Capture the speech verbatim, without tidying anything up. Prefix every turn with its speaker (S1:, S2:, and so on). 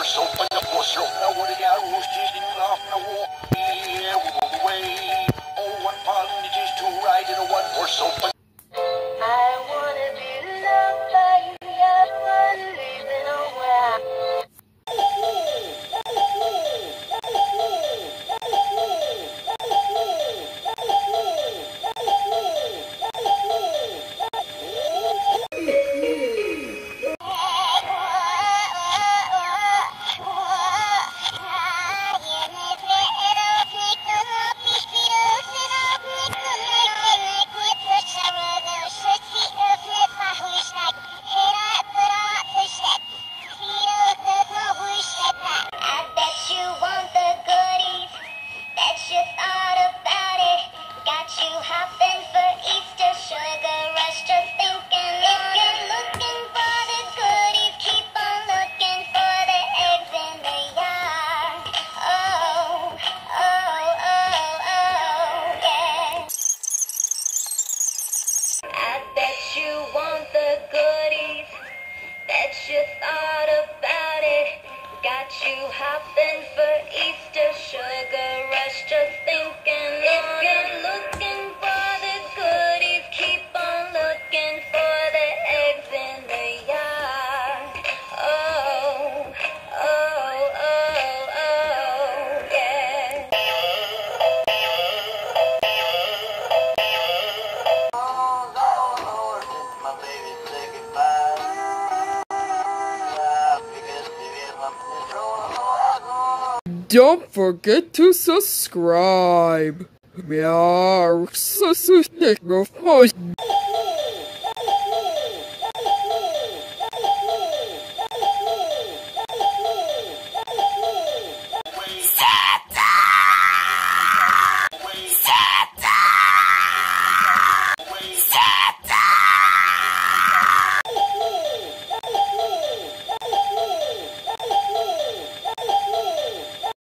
S1: more soap, but the more soap. Now what do you got? Roasties and off the wall. Yeah, we're all the way. Oh, one pound is just to ride in a one more soap.
S2: I wanna be loved by you, yeah, but living away.
S3: Don't forget to subscribe. Yeah, so so